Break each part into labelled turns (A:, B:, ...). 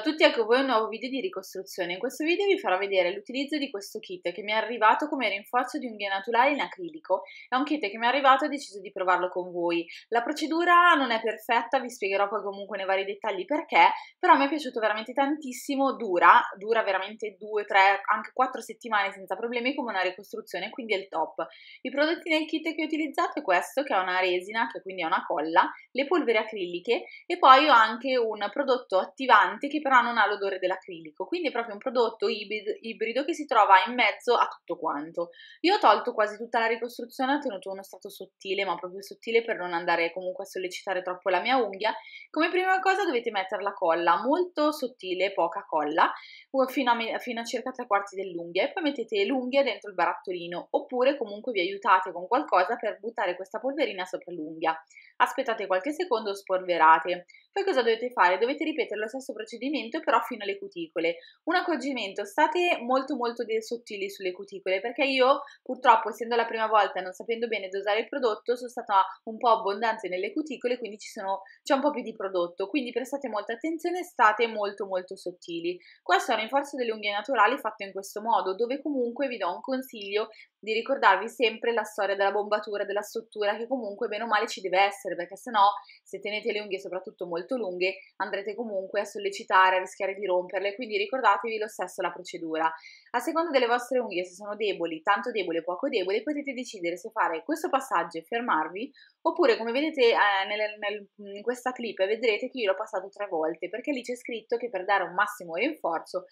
A: Ciao a tutti, ecco voi un nuovo video di ricostruzione. In questo video vi farò vedere l'utilizzo di questo kit che mi è arrivato come rinforzo di unghie naturali in acrilico. È un kit che mi è arrivato e ho deciso di provarlo con voi. La procedura non è perfetta, vi spiegherò poi comunque nei vari dettagli perché, però mi è piaciuto veramente tantissimo, dura veramente 2, 3, anche 4 settimane senza problemi come una ricostruzione, quindi è il top. I prodotti nel kit che ho utilizzato è questo, che è una resina, che quindi è una colla, le polveri acriliche e poi ho anche un prodotto attivante che però non ha l'odore dell'acrilico, quindi è proprio un prodotto ibrido che si trova in mezzo a tutto quanto. Io ho tolto quasi tutta la ricostruzione, ho tenuto uno strato sottile, ma proprio sottile per non andare comunque a sollecitare troppo la mia unghia. Come prima cosa dovete mettere la colla molto sottile, poca colla, fino a circa 3/4 dell'unghia e poi mettete l'unghia dentro il barattolino oppure comunque vi aiutate con qualcosa per buttare questa polverina sopra l'unghia. Aspettate qualche secondo, spolverate. Poi cosa dovete fare? Dovete ripetere lo stesso procedimento però fino alle cuticole. Un accorgimento, state molto sottili sulle cuticole perché io purtroppo essendo la prima volta e non sapendo bene dosare il prodotto sono stata un po' abbondante nelle cuticole, quindi c'è un po' più di prodotto, quindi prestate molta attenzione, state molto sottili. Questo è un rinforzo delle unghie naturali fatto in questo modo, dove comunque vi do un consiglio di ricordarvi sempre la storia della bombatura, della struttura, che comunque bene o male ci deve essere, perché sennò se tenete le unghie soprattutto molto lunghe andrete comunque a sollecitare, a rischiare di romperle, quindi ricordatevi lo stesso la procedura. A seconda delle vostre unghie, se sono deboli, tanto deboli o poco deboli, potete decidere se fare questo passaggio e fermarvi, oppure come vedete in questa clip vedrete che io l'ho passato 3 volte, perché lì c'è scritto che per dare un massimo rinforzo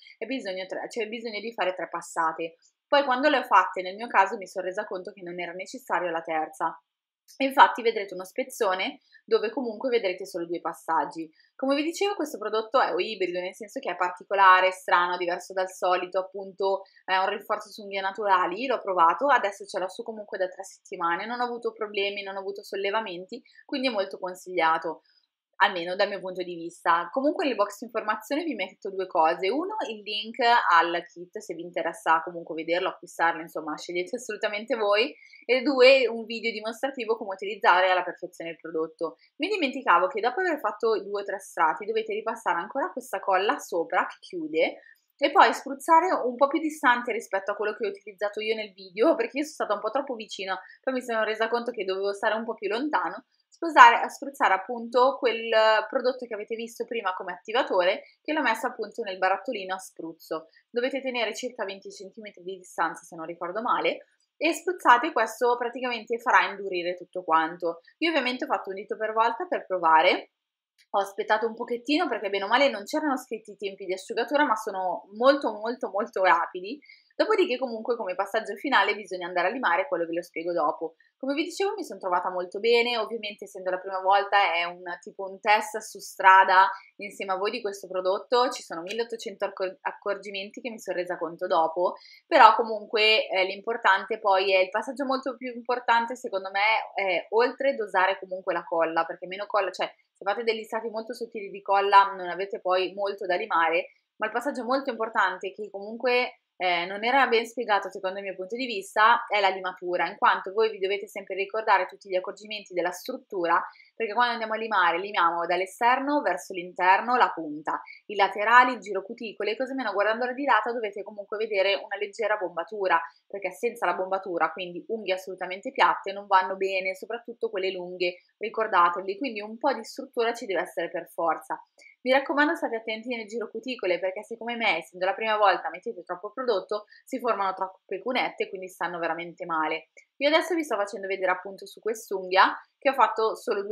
A: c'è bisogno di fare 3 passate. Poi quando le ho fatte, nel mio caso, mi sono resa conto che non era necessario la terza. Infatti vedrete uno spezzone dove comunque vedrete solo 2 passaggi. Come vi dicevo questo prodotto è ibrido, nel senso che è particolare, strano, diverso dal solito, appunto è un rinforzo su unghie naturali, l'ho provato, adesso ce l'ho su comunque da 3 settimane, non ho avuto problemi, non ho avuto sollevamenti, quindi è molto consigliato. Almeno dal mio punto di vista. Comunque nel box informazioni vi metto 2 cose. Uno, il link al kit, se vi interessa comunque vederlo, acquistarlo, insomma scegliete assolutamente voi. E 2, un video dimostrativo come utilizzare alla perfezione il prodotto. Mi dimenticavo che dopo aver fatto i 2 o 3 strati dovete ripassare ancora questa colla sopra che chiude e poi spruzzare un po' più distante rispetto a quello che ho utilizzato io nel video, perché io sono stata un po' troppo vicino, poi mi sono resa conto che dovevo stare un po' più lontano, spruzzare appunto quel prodotto che avete visto prima come attivatore, che l'ho messo appunto nel barattolino a spruzzo. Dovete tenere circa 20 cm di distanza se non ricordo male, e spruzzate, questo praticamente farà indurire tutto quanto. Io ovviamente ho fatto un dito per volta per provare. Ho aspettato un pochettino perché bene o male non c'erano scritti i tempi di asciugatura, ma sono molto rapidi. Dopodiché comunque come passaggio finale bisogna andare a limare, quello ve lo spiego dopo. Come vi dicevo mi sono trovata molto bene, ovviamente essendo la prima volta è tipo un test su strada insieme a voi di questo prodotto, ci sono 1800 accorgimenti che mi sono resa conto dopo, però comunque l'importante poi è il passaggio molto più importante secondo me è oltre dosare comunque la colla, perché meno colla, cioè se fate degli strati molto sottili di colla non avete poi molto da limare, ma il passaggio molto importante che comunque non era ben spiegato secondo il mio punto di vista è la limatura, in quanto voi vi dovete sempre ricordare tutti gli accorgimenti della struttura, perché quando andiamo a limare limiamo dall'esterno verso l'interno la punta, i laterali, il giro cuticole, così meno guardando di lato dovete comunque vedere una leggera bombatura, perché senza la bombatura, quindi unghie assolutamente piatte, non vanno bene, soprattutto quelle lunghe, ricordatevi, quindi un po' di struttura ci deve essere per forza. Mi raccomando state attenti nel giro cuticole perché se come me, essendo la prima volta, mettete troppo prodotto, si formano troppe cunette e quindi stanno veramente male. Io adesso vi sto facendo vedere appunto su quest'unghia che ho fatto solo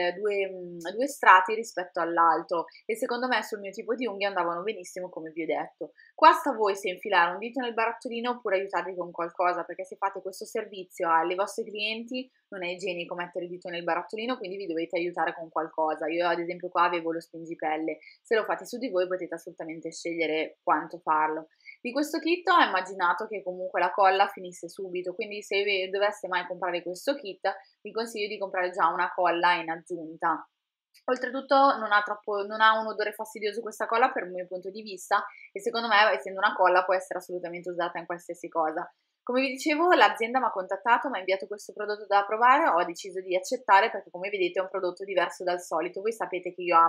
A: due strati rispetto all'altro e secondo me sul mio tipo di unghia andavano benissimo come vi ho detto. Qua sta a voi se infilare un dito nel barattolino oppure aiutarvi con qualcosa, perché se fate questo servizio alle vostre clienti non è igienico mettere il dito nel barattolino, quindi vi dovete aiutare con qualcosa. Io ad esempio qua avevo lo spingipelle, se lo fate su di voi potete assolutamente scegliere quanto farlo. Di questo kit ho immaginato che comunque la colla finisse subito, quindi se doveste mai comprare questo kit vi consiglio di comprare già una colla in aggiunta. Oltretutto non ha un odore fastidioso questa colla per il mio punto di vista e secondo me essendo una colla può essere assolutamente usata in qualsiasi cosa. Come vi dicevo l'azienda mi ha contattato, mi ha inviato questo prodotto da provare, ho deciso di accettare perché come vedete è un prodotto diverso dal solito, voi sapete che io amo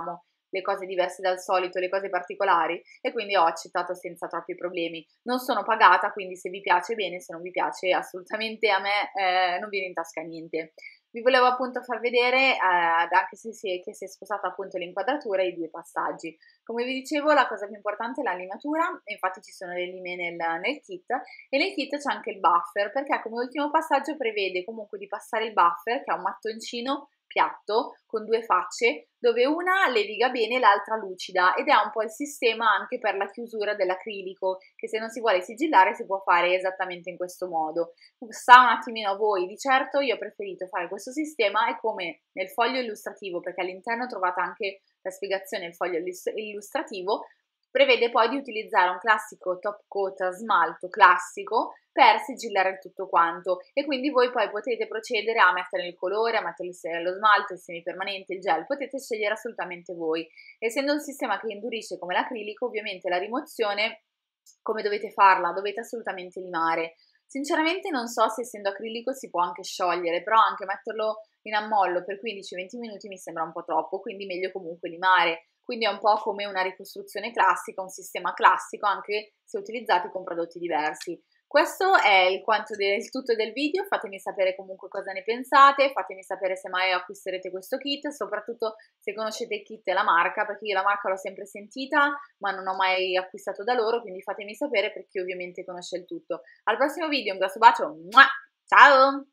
A: le cose diverse dal solito, le cose particolari, e quindi ho accettato senza troppi problemi. Non sono pagata, quindi se vi piace bene, se non vi piace assolutamente a me non viene in tasca niente. Vi volevo appunto far vedere, anche se si è spostata appunto l'inquadratura, i due passaggi. Come vi dicevo, la cosa più importante è la limatura, e infatti ci sono le lime nel kit, e nel kit c'è anche il buffer, perché come ultimo passaggio prevede comunque di passare il buffer, che è un mattoncino piatto con due facce, dove una leviga bene e l'altra lucida, ed è un po' il sistema anche per la chiusura dell'acrilico, che se non si vuole sigillare si può fare esattamente in questo modo. Sta un attimino a voi, di certo io ho preferito fare questo sistema, e come nel foglio illustrativo, perché all'interno trovate anche la spiegazione del foglio illustrativo, prevede poi di utilizzare un classico top coat smalto classico per sigillare il tutto quanto, e quindi voi poi potete procedere a mettere il colore, a mettere lo smalto, il semipermanente, il gel, potete scegliere assolutamente voi. Essendo un sistema che indurisce come l'acrilico, ovviamente la rimozione, come dovete farla? Dovete assolutamente limare. Sinceramente non so se essendo acrilico si può anche sciogliere, però anche metterlo in ammollo per 15-20 minuti mi sembra un po' troppo, quindi meglio comunque limare. Quindi è un po' come una ricostruzione classica, un sistema classico, anche se utilizzati con prodotti diversi. Questo è il tutto del video, fatemi sapere comunque cosa ne pensate, fatemi sapere se mai acquisterete questo kit, soprattutto se conoscete il kit e la marca, perché io la marca l'ho sempre sentita, ma non ho mai acquistato da loro, quindi fatemi sapere per chi ovviamente conosce il tutto. Al prossimo video, un grosso bacio, ciao!